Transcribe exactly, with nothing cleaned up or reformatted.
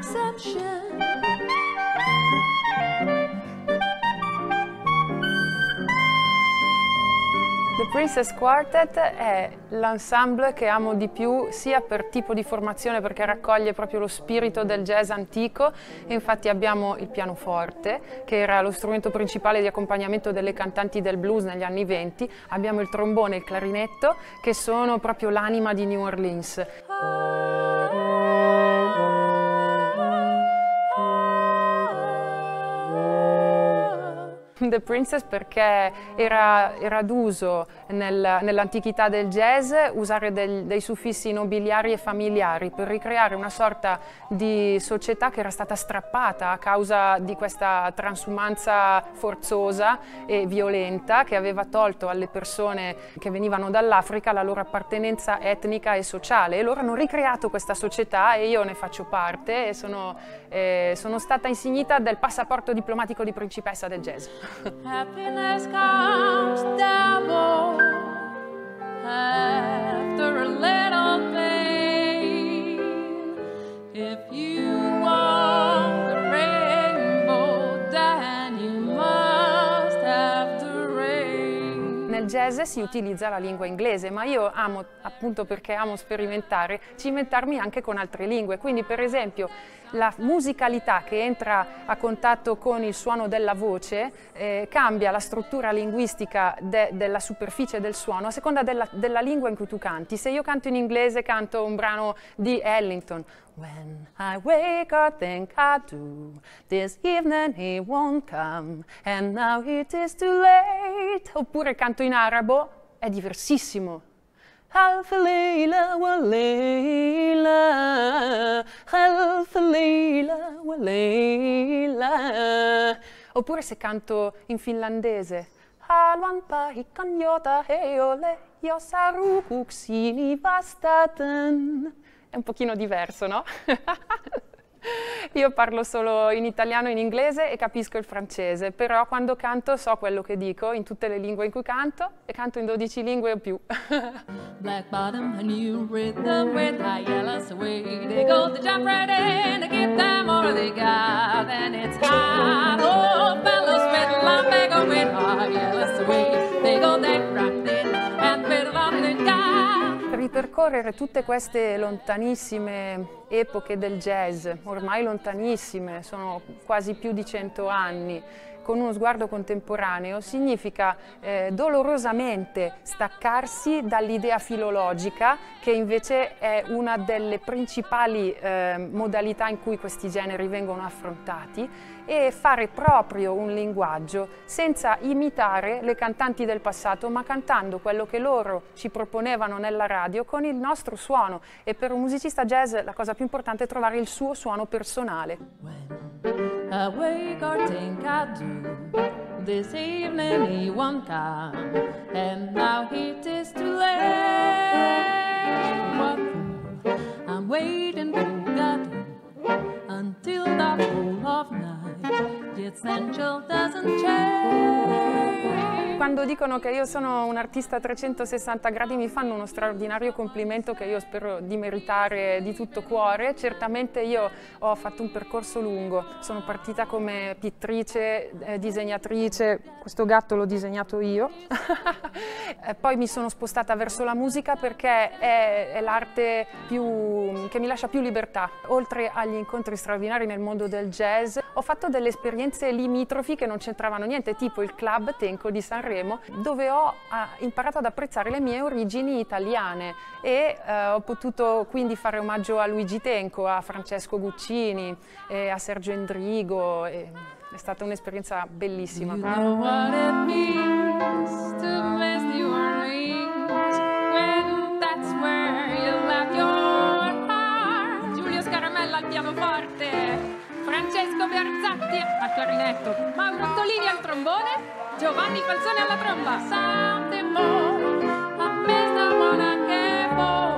exception. The Princess Quartet è l'ensemble che amo di più sia per tipo di formazione, perché raccoglie proprio lo spirito del jazz antico, e infatti abbiamo il pianoforte che era lo strumento principale di accompagnamento delle cantanti del blues negli anni venti, abbiamo il trombone e il clarinetto che sono proprio l'anima di New Orleans. The Princess perché era, era d'uso nel, nell'antichità del jazz usare del, dei suffissi nobiliari e familiari per ricreare una sorta di società che era stata strappata a causa di questa transumanza forzosa e violenta che aveva tolto alle persone che venivano dall'Africa la loro appartenenza etnica e sociale, e loro hanno ricreato questa società e io ne faccio parte e sono, eh, sono stata insignita del passaporto diplomatico di principessa del jazz. Happiness comes double after a little pain. If you want the rainbow, then you must have the rain. Nel jazz si utilizza la lingua inglese, ma io amo, appunto perché amo sperimentare, cimentarmi anche con altre lingue. Quindi per esempio la musicalità che entra a contatto con il suono della voce eh, cambia la struttura linguistica de, della superficie del suono a seconda della, della lingua in cui tu canti. Se io canto in inglese canto un brano di Ellington. When I wake I think I do, this evening he won't come, and now it is too late. Oppure canto in arabo, è diversissimo. Alf Leila wa Leila, Alf Leila wa Leila. Oppure se canto in finlandese, Haluan pahi kanjota heole, jos rukuksini vastaten. È un pochino diverso, no? Io parlo solo in italiano e in inglese e capisco il francese, però quando canto so quello che dico in tutte le lingue in cui canto e canto in dodici lingue o più. Black bottom, a new rhythm with high yellows away. They go to jump right in to give them all they got, and it's hot. Old fellas with lumbago with high yellows away. They go there right in and with all they got. Ripercorrere tutte queste lontanissime epoche del jazz, ormai lontanissime, sono quasi più di cento anni, con uno sguardo contemporaneo, significa eh, dolorosamente staccarsi dall'idea filologica, che invece è una delle principali eh, modalità in cui questi generi vengono affrontati, e fare proprio un linguaggio senza imitare le cantanti del passato, ma cantando quello che loro ci proponevano nella radio con il nostro suono. E per un musicista jazz la cosa più importante è trovare il suo suono personale. When I wake or think I do, this evening he won't come, and now it is too late. What fool, I'm waiting for God until the cool of night. The essential doesn't change. Quando dicono che io sono un artista a trecentosessanta gradi mi fanno uno straordinario complimento che io spero di meritare di tutto cuore. Certamente io ho fatto un percorso lungo, sono partita come pittrice, eh, disegnatrice, questo gatto l'ho disegnato io, poi mi sono spostata verso la musica perché è, è l'arte più, che mi lascia più libertà. Oltre agli incontri straordinari nel mondo del jazz, ho fatto delle esperienze limitrofi che non c'entravano niente, tipo il Club Tenco di Sanremo, dove ho ah, imparato ad apprezzare le mie origini italiane e eh, ho potuto quindi fare omaggio a Luigi Tenco, a Francesco Guccini, eh, a Sergio Endrigo. E è stata un'esperienza bellissima. You know what it means to miss New Orleans when that's where you left your heart. Giulio Scaramella al pianoforte, Francesco Bearzatti al clarinetto, Mauro Antolini al trombone, Giovanni Falzone alla tromba. Something more, I miss the one I care for.